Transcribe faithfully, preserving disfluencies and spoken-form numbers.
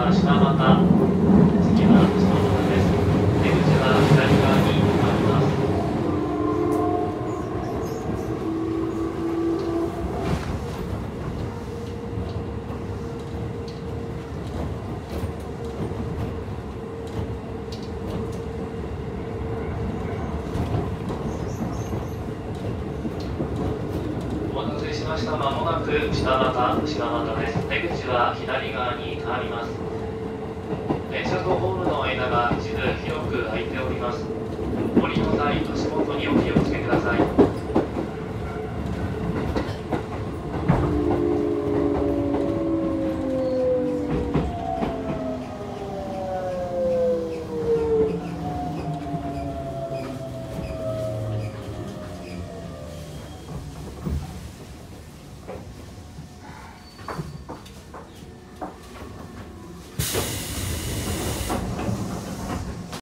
は柴又、次は柴又です。出口は左側にあります。お待たせしました。まもなく柴又、柴又です。出口は左側に変わります。電車とホームの間が一部広く空いております。降りの際、足元にお気を